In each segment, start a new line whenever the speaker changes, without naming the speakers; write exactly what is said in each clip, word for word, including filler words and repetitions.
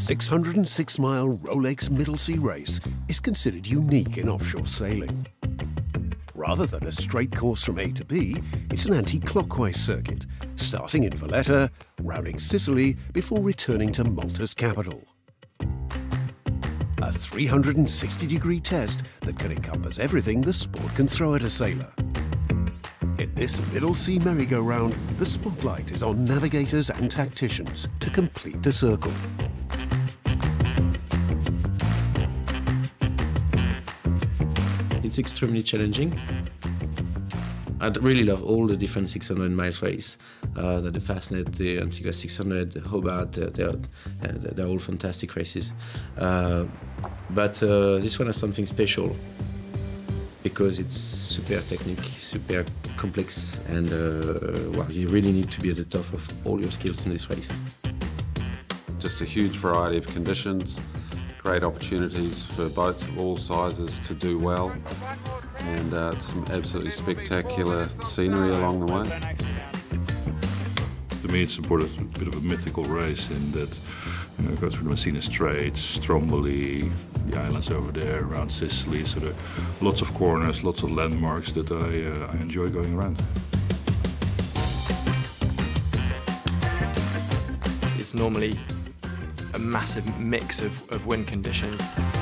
six hundred six mile Rolex Middle Sea Race is considered unique in offshore sailing. Rather than a straight course from A to B, it's an anti-clockwise circuit, starting in Valletta, rounding Sicily before returning to Malta's capital. A three hundred sixty degree test that can encompass everything the sport can throw at a sailor. In this Middle Sea merry-go-round, the spotlight is on navigators and tacticians to complete the circle.
It's extremely challenging. I really love all the different six hundred miles race. Uh, the, the Fastnet, the Antigua six hundred, the Hobart, they're, they're, they're all fantastic races. Uh, but uh, this one has something special because it's super technique, super complex, and uh, well, you really need to be at the top of all your skills in this race.
Just a huge variety of conditions, great opportunities for boats of all sizes to do well, and uh, some absolutely spectacular scenery along the way.
To me, it's a bit of a mythical race in that you know, it goes through the Messina Straits, Stromboli, the islands over there around Sicily. So there are lots of corners, lots of landmarks that I, uh, I enjoy going around.
It's normally a massive mix of, of wind conditions,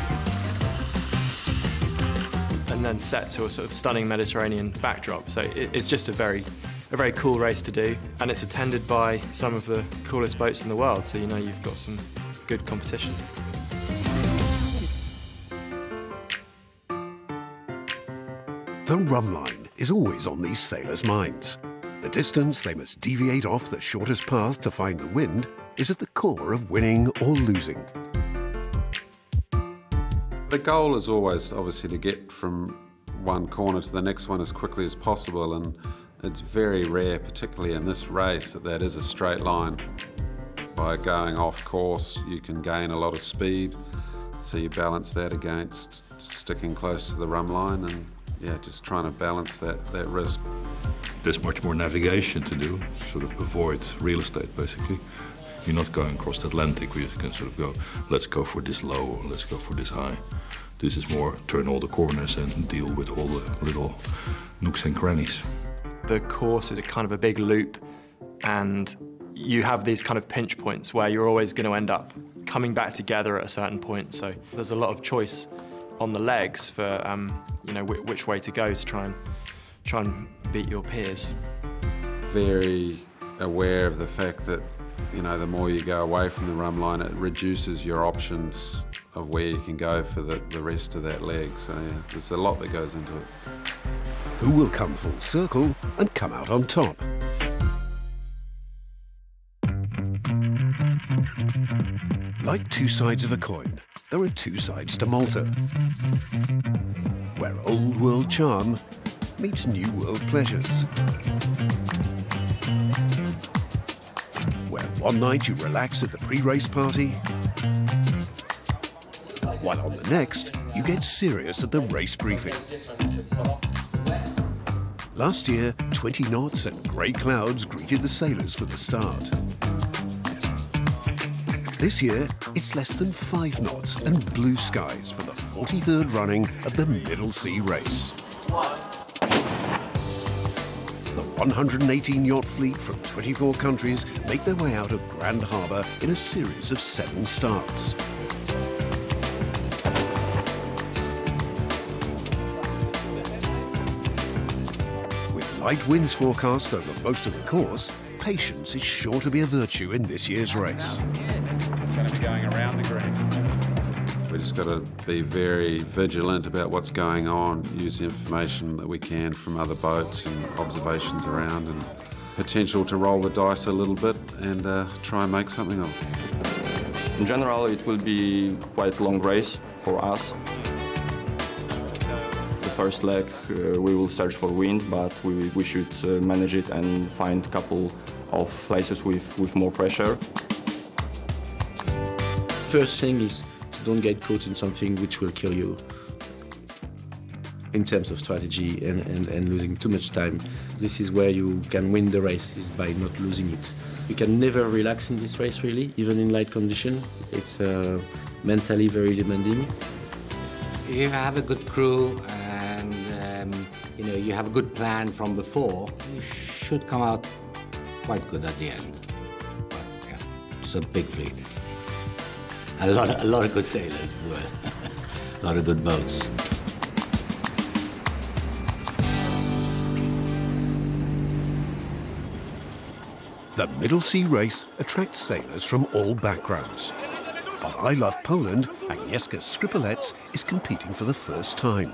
and then set to a sort of stunning Mediterranean backdrop. So it, it's just a very, a very cool race to do, and it's attended by some of the coolest boats in the world. So you know you've got some good competition.
The rum line is always on these sailors' minds. The distance they must deviate off the shortest path to find the wind is at the core of winning or losing.
The goal is always obviously to get from one corner to the next one as quickly as possible, and it's very rare, particularly in this race, that that is a straight line. By going off course, you can gain a lot of speed, so you balance that against sticking close to the rum line and yeah, just trying to balance that, that risk.
There's much more navigation to do, sort of avoid real estate basically. You're not going across the Atlantic where you can sort of go, let's go for this low or let's go for this high. This is more turn all the corners and deal with all the little nooks and crannies.
The course is kind of a big loop, and you have these kind of pinch points where you're always going to end up coming back together at a certain point. So there's a lot of choice on the legs for um, you know wh which way to go to try and try and beat your peers.
Very aware of the fact that you know the more you go away from the rum line, it reduces your options of where you can go for the, the rest of that leg. So yeah, there's a lot that goes into it.
Who will come full circle and come out on top? Like two sides of a coin, there are two sides to Malta, where old world charm meets new world pleasures. Where one night you relax at the pre-race party, while on the next you get serious at the race briefing. Last year, twenty knots and grey clouds greeted the sailors for the start. This year, it's less than five knots and blue skies for the forty-third running of the Middle Sea Race. The one hundred eighteen yacht fleet from twenty-four countries make their way out of Grand Harbour in a series of seven starts. With light winds forecast over most of the course, patience is sure to be a virtue in this year's race.
It's going to be going around the green.
We just got to be very vigilant about what's going on, use the information that we can from other boats and observations around, and potential to roll the dice a little bit and uh, try and make something of it.
In general, it will be quite a long race for us. The first leg, uh, we will search for wind, but we, we should uh, manage it and find a couple of places with, with more pressure.
First thing is don't get caught in something which will kill you. in terms of strategy and, and, and losing too much time. This is where you can win the race, is by not losing it. You can never relax in this race, really, even in light condition. It's uh, mentally very demanding.
If you have a good crew and um, you know, you have a good plan from before, you should come out quite good at the end. But yeah, it's a big fleet. A lot of, a lot of good sailors as well. A lot of good boats.
The Middle Sea Race attracts sailors from all backgrounds. On I Love Poland, Agnieszka Skripalets is competing for the first time.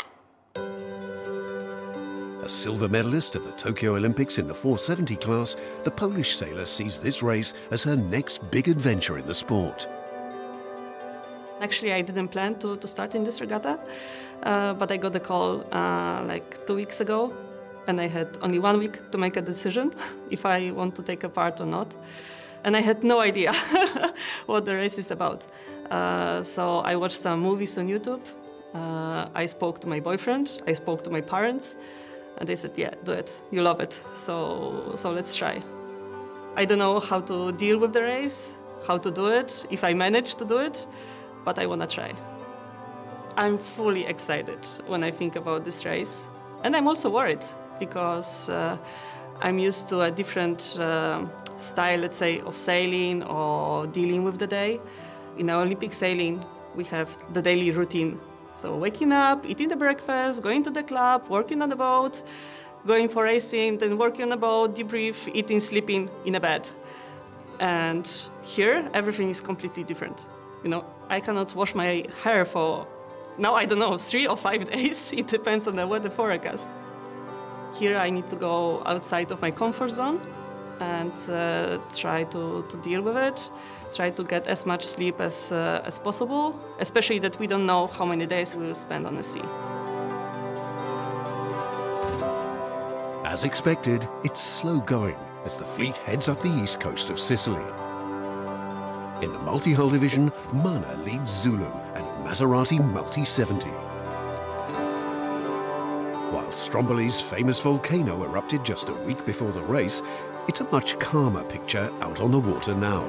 A silver medalist at the Tokyo Olympics in the four seventy class, the Polish sailor sees this race as her next big adventure in the sport.
Actually, I didn't plan to, to start in this regatta, uh, but I got a call uh, like two weeks ago, and I had only one week to make a decision if I want to take a part or not. And I had no idea what the race is about. Uh, so I watched some movies on YouTube. Uh, I spoke to my boyfriend, I spoke to my parents, and they said, yeah, do it, you love it, so, so let's try. I don't know how to deal with the race, how to do it, if I manage to do it, but I want to try. I'm fully excited when I think about this race. And I'm also worried because uh, I'm used to a different uh, style, let's say, of sailing or dealing with the day. In our Olympic sailing, we have the daily routine. So waking up, eating the breakfast, going to the club, working on the boat, going for racing, then working on the boat, debrief, eating, sleeping in a bed. And here, everything is completely different. You know, I cannot wash my hair for, now I don't know, three or five days. It depends on the weather forecast. Here I need to go outside of my comfort zone and uh, try to, to deal with it, try to get as much sleep as, uh, as possible, especially that we don't know how many days we will spend on the sea.
As expected, it's slow going as the fleet heads up the east coast of Sicily. In the multi-hull division, Mana leads Zulu and Maserati Multi seventy. While Stromboli's famous volcano erupted just a week before the race, it's a much calmer picture out on the water now.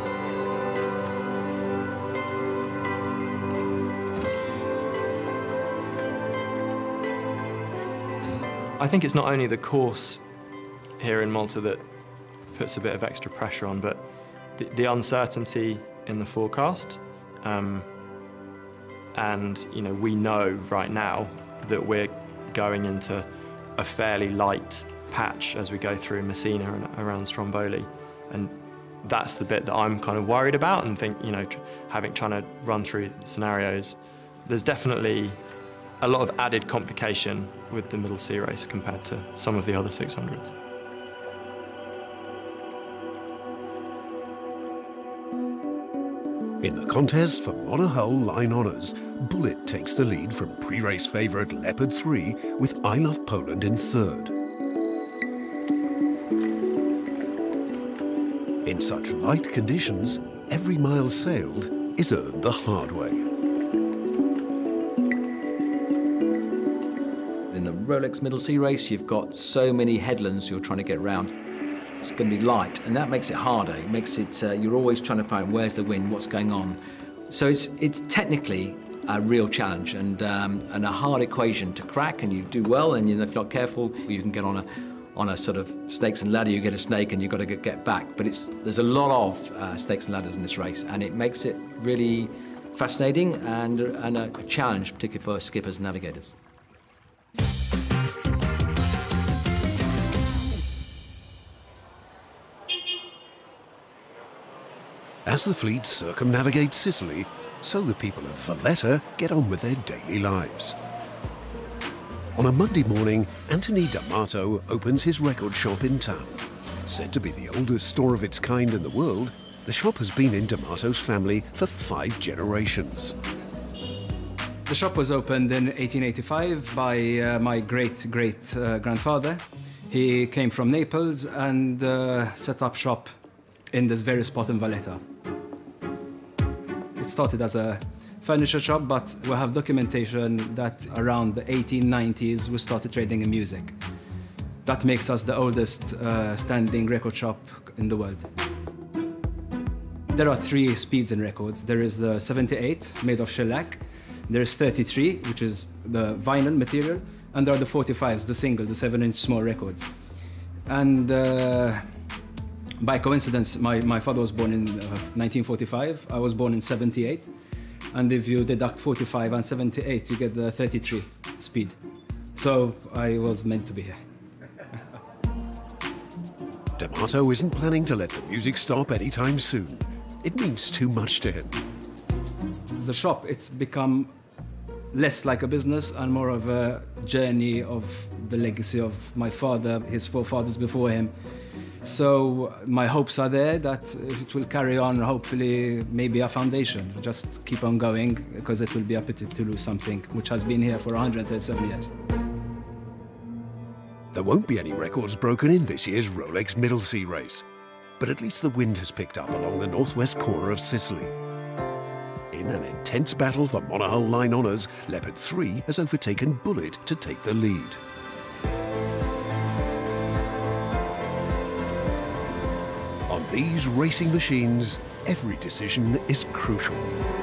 I think it's not only the course here in Malta that puts a bit of extra pressure on, but the, the uncertainty in the forecast. Um, and, you know, we know right now that we're going into a fairly light patch as we go through Messina and around Stromboli. And that's the bit that I'm kind of worried about and think, you know, tr having trying to run through scenarios. There's definitely a lot of added complication with the Middle Sea Race compared to some of the other six hundreds.
In the contest for monohull line honours, Bullet takes the lead from pre-race favourite Leopard three with I Love Poland in third. In such light conditions, every mile sailed is earned the hard way.
In the Rolex Middle Sea Race, you've got so many headlands you're trying to get around. It's going to be light, and that makes it harder. It makes it, uh, you're always trying to find where's the wind, what's going on. So it's, it's technically a real challenge and, um, and a hard equation to crack, and you do well, and you know, if you're not careful, you can get on a, on a sort of snakes and ladder, you get a snake and you've got to get, get back. But it's, there's a lot of uh, snakes and ladders in this race, and it makes it really fascinating and, and a, a challenge, particularly for skippers and navigators.
As the fleet circumnavigates Sicily, so the people of Valletta get on with their daily lives. On a Monday morning, Anthony D'Amato opens his record shop in town. Said to be the oldest store of its kind in the world, the shop has been in D'Amato's family for five generations.
The shop was opened in eighteen eighty-five by uh, my great-great-grandfather. Uh, he came from Naples and uh, set up shop in this very spot in Valletta. It started as a furniture shop, but we have documentation that around the eighteen nineties we started trading in music. That makes us the oldest uh, standing record shop in the world. There are three speeds in records. There is the seventy-eight, made of shellac. There is thirty-three, which is the vinyl material. And there are the forty-fives, the single, the seven-inch small records. And uh, by coincidence, my, my father was born in uh, nineteen forty-five. I was born in seventy-eight. And if you deduct forty-five and seventy-eight, you get the thirty-three speed. So I was meant to be here.
D'Amato isn't planning to let the music stop anytime soon. It means too much to him.
The shop, it's become less like a business and more of a journey of the legacy of my father, his forefathers before him. So my hopes are there that it will carry on, hopefully maybe a foundation. Just keep on going, because it will be a pity to lose something which has been here for one hundred thirty-seven years.
There won't be any records broken in this year's Rolex Middle Sea Race, but at least the wind has picked up along the northwest corner of Sicily. In an intense battle for monohull line honours, Leopard three has overtaken Bullet to take the lead. On these racing machines, every decision is crucial.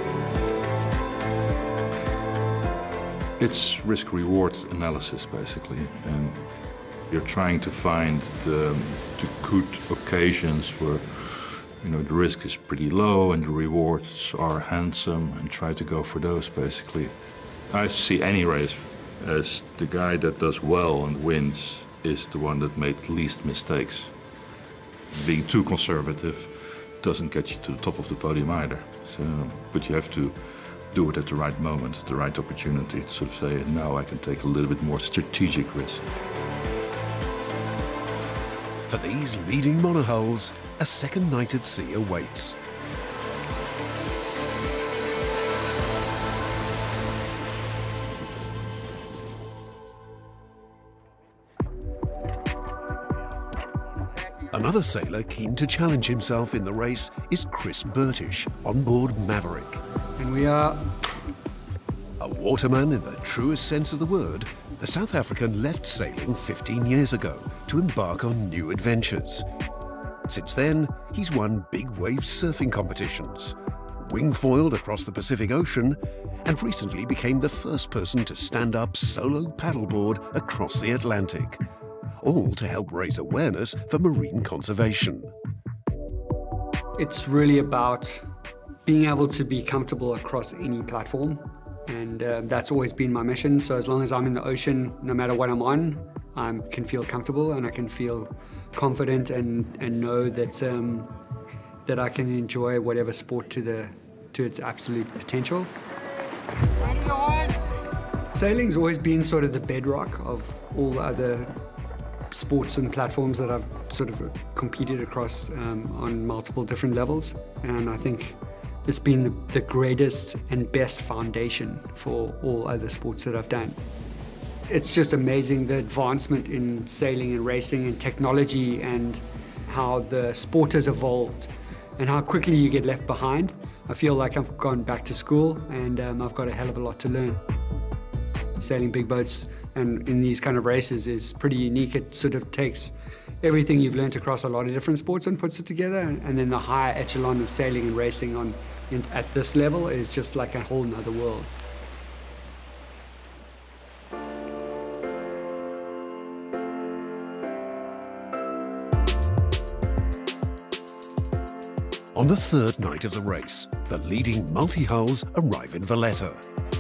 It's risk-reward analysis, basically. And you're trying to find the, the good occasions where, you know, the risk is pretty low and the rewards are handsome, and try to go for those, basically. I see any race as the guy that does well and wins is the one that made least mistakes. Being too conservative doesn't get you to the top of the podium either. So, but you have to do it at the right moment, the right opportunity to sort of say, now I can take a little bit more strategic risk.
For these leading monohulls, a second night at sea awaits. Another sailor keen to challenge himself in the race is Chris Burtish on board Maverick.
And we are...
A waterman in the truest sense of the word, the South African left sailing fifteen years ago to embark on new adventures. Since then, he's won big wave surfing competitions, wing-foiled across the Pacific Ocean, and recently became the first person to stand up solo paddleboard across the Atlantic, all to help raise awareness for marine conservation.
It's really about being able to be comfortable across any platform, and uh, that's always been my mission. So as long as I'm in the ocean, no matter what I'm on, I can feel comfortable and I can feel confident and, and know that, um, that I can enjoy whatever sport to, the, to its absolute potential. Sailing's always been sort of the bedrock of all the other sports and platforms that I've sort of competed across um, on multiple different levels, and I think it's been the, the greatest and best foundation for all other sports that I've done. It's just amazing the advancement in sailing and racing and technology, and how the sport has evolved and how quickly you get left behind. I feel like I've gone back to school, and um, I've got a hell of a lot to learn. Sailing big boats and in these kind of races is pretty unique. It sort of takes everything you've learned across a lot of different sports and puts it together, and, and then the higher echelon of sailing and racing on in, at this level is just like a whole nother world.
On the third night of the race, the leading multi-hulls arrive in Valletta.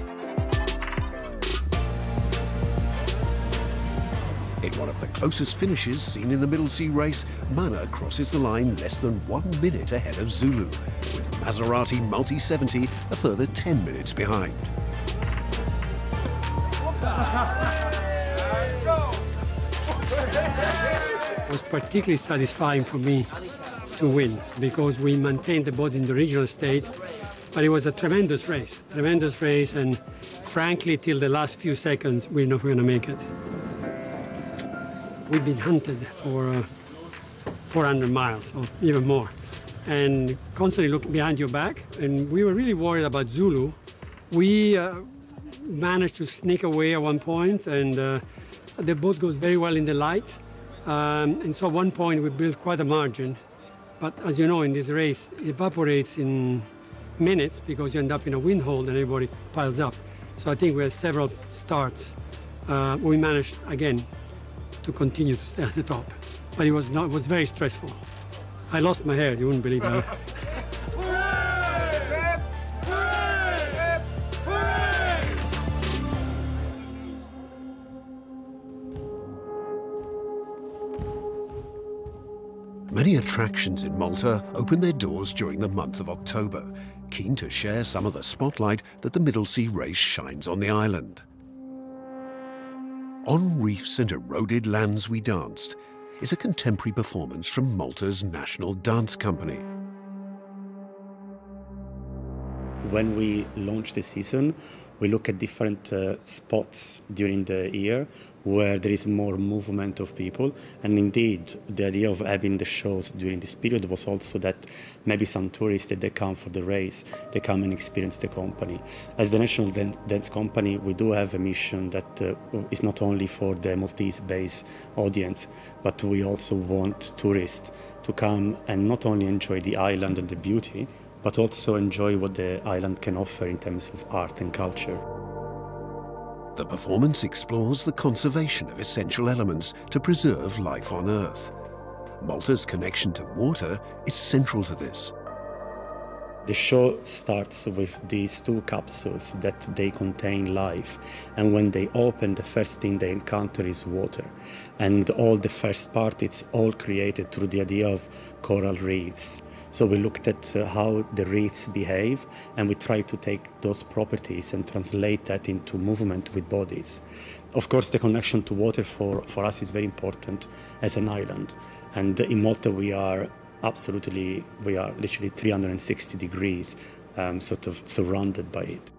In one of the closest finishes seen in the Middle Sea Race, Mana crosses the line less than one minute ahead of Zulu, with Maserati Multi seventy a further ten minutes behind.
It was particularly satisfying for me to win, because we maintained the boat in the regional state, but it was a tremendous race, tremendous race, and frankly, till the last few seconds, we know if we're going to make it. We've been hunted for uh, four hundred miles or even more, and constantly looking behind your back. And we were really worried about Zulu, We uh, managed to sneak away at one point, and uh, the boat goes very well in the light. Um, and so at one point we built quite a margin. But as you know, in this race, it evaporates in minutes because you end up in a wind hole and everybody piles up. So I think we had several starts. Uh, we managed, again, to continue to stay at the top. But it was, not, it was very stressful. I lost my hair, you wouldn't believe it.
Many attractions in Malta open their doors during the month of October, keen to share some of the spotlight that the Middle Sea Race shines on the island. On Reefs and Eroded Lands We Danced is a contemporary performance from Malta's national dance company.
When we launch the season, we look at different uh, spots during the year where there is more movement of people. And indeed, the idea of having the shows during this period was also that maybe some tourists, that they come for the race, they come and experience the company. As the National Dance Company, we do have a mission that uh, is not only for the Maltese-based audience, but we also want tourists to come and not only enjoy the island and the beauty, but also enjoy what the island can offer in terms of art and culture.
The performance explores the conservation of essential elements to preserve life on Earth. Malta's connection to water is central to this.
The show starts with these two capsules that they contain life, and when they open, the first thing they encounter is water. And all the first part, it's all created through the idea of coral reefs. So we looked at uh, how the reefs behave, and we tried to take those properties and translate that into movement with bodies. Of course, the connection to water for, for us is very important as an island. And in Malta, we are absolutely, we are literally three hundred sixty degrees um, sort of surrounded by it.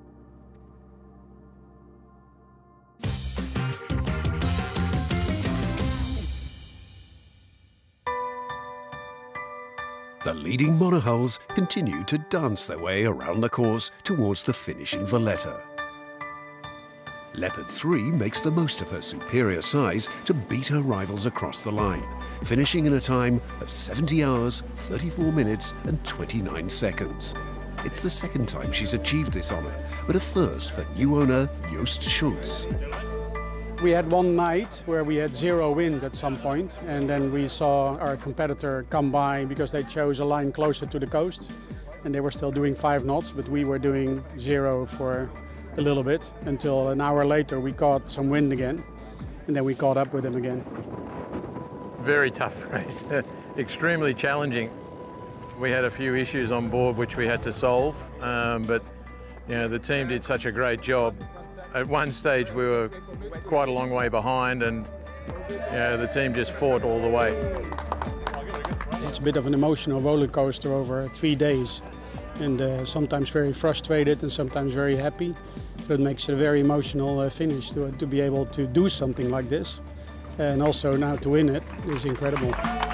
The leading monohulls continue to dance their way around the course towards the finish in Valletta. Leopard three makes the most of her superior size to beat her rivals across the line, finishing in a time of seventy hours, thirty-four minutes and twenty-nine seconds. It's the second time she's achieved this honour, but a first for new owner Joost Schultz.
We had one night where we had zero wind at some point, and then we saw our competitor come by because they chose a line closer to the coast, and they were still doing five knots, but we were doing zero for a little bit, until an hour later we caught some wind again, and then we caught up with them again.
Very tough race, extremely challenging. We had a few issues on board which we had to solve, um, but you know, the team did such a great job. At one stage we were quite a long way behind, and you know, the team just fought all the way.
It's a bit of an emotional roller coaster over three days, and uh, sometimes very frustrated and sometimes very happy. So it makes it a very emotional uh, finish to, to be able to do something like this, and also now to win it is incredible.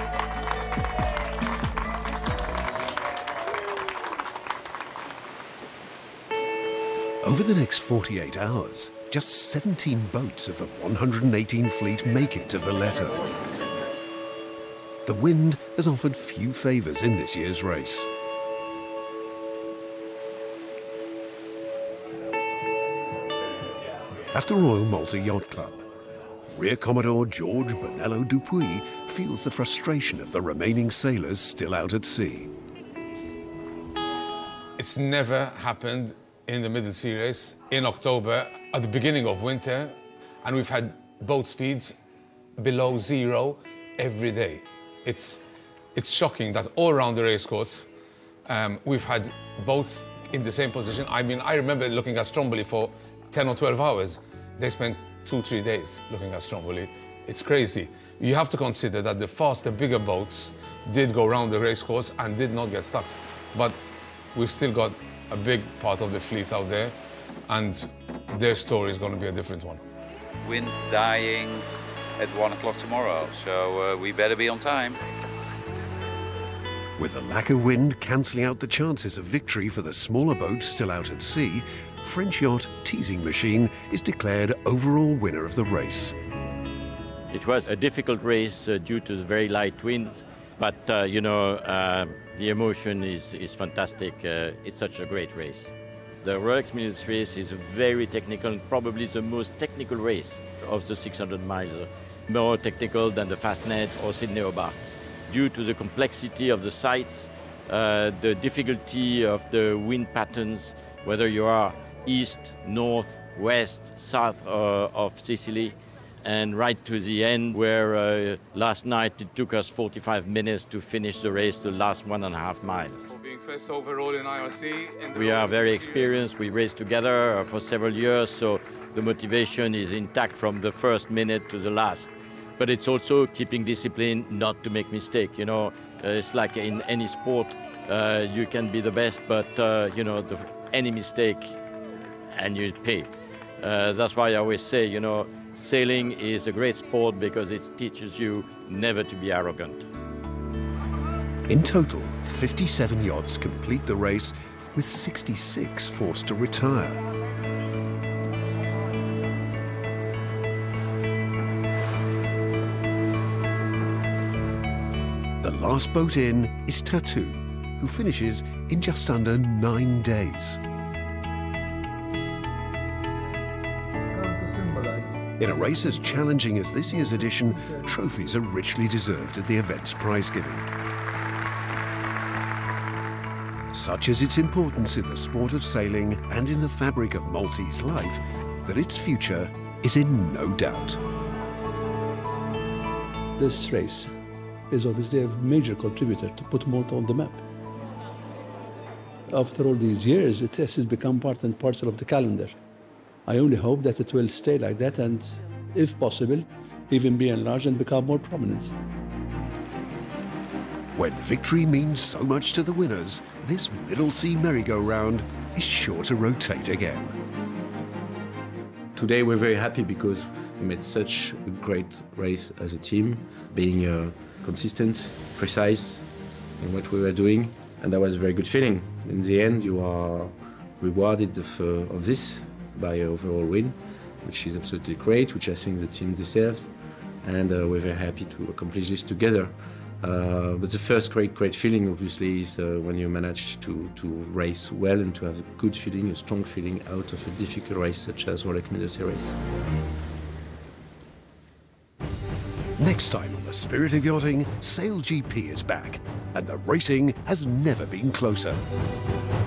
Over the next forty-eight hours, just seventeen boats of the one hundred eighteen fleet make it to Valletta. The wind has offered few favours in this year's race. At the Royal Malta Yacht Club, Rear Commodore George Bonello Dupuy feels the frustration of the remaining sailors still out at sea.
It's never happened in the Middle Sea Race in October at the beginning of winter, and we've had boat speeds below zero every day. It's, it's shocking that all around the racecourse um, we've had boats in the same position. I mean, I remember looking at Stromboli for ten or twelve hours. They spent two, three days looking at Stromboli. It's crazy. You have to consider that the faster, bigger boats did go around the racecourse and did not get stuck. But we've still got a big part of the fleet out there, and their story is going to be a different one.
Wind dying at one o'clock tomorrow, so uh, we better be on time.
With the lack of wind cancelling out the chances of victory for the smaller boats still out at sea, French yacht Teasing Machine is declared overall winner of the race.
It was a difficult race uh, due to the very light winds, but uh, you know, uh, the emotion is, is fantastic. Uh, it's such a great race. The Rolex Middle Sea Race is a very technical, probably the most technical race of the six hundred miles, more technical than the Fastnet or Sydney Hobart. Due to the complexity of the sites, uh, the difficulty of the wind patterns, whether you are east, north, west, south uh, of Sicily, and right to the end where uh, last night it took us forty-five minutes to finish the race, the last one and a half miles.
For being first overall in I R C.
We are very experienced, we raced together for several years, so the motivation is intact from the first minute to the last. But it's also keeping discipline, not to make mistake. You know, uh, it's like in any sport, uh, you can be the best, but uh, you know, the, any mistake and you pay. Uh, that's why I always say, you know, sailing is a great sport because it teaches you never to be arrogant.
In total, fifty-seven yachts complete the race, with sixty-six forced to retire. The last boat in is Tattoo, who finishes in just under nine days. In a race as challenging as this year's edition, trophies are richly deserved at the event's prize giving. Such is its importance in the sport of sailing and in the fabric of Maltese life, that its future is in no doubt.
This race is obviously a major contributor to put Malta on the map. After all these years, it has become part and parcel of the calendar. I only hope that it will stay like that and, if possible, even be enlarged and become more prominent.
When victory means so much to the winners, this Middle Sea merry-go-round is sure to rotate again.
Today we're very happy because we made such a great race as a team, being uh, consistent, precise in what we were doing, and that was a very good feeling. In the end, you are rewarded of, uh, of this by an overall win, which is absolutely great, which I think the team deserves, and uh, we're very happy to accomplish this together. Uh, but the first great, great feeling, obviously, is uh, when you manage to, to race well and to have a good feeling, a strong feeling out of a difficult race such as Rolex Middle Sea Race.
Next time on The Spirit of Yachting, Sail G P is back, and the racing has never been closer.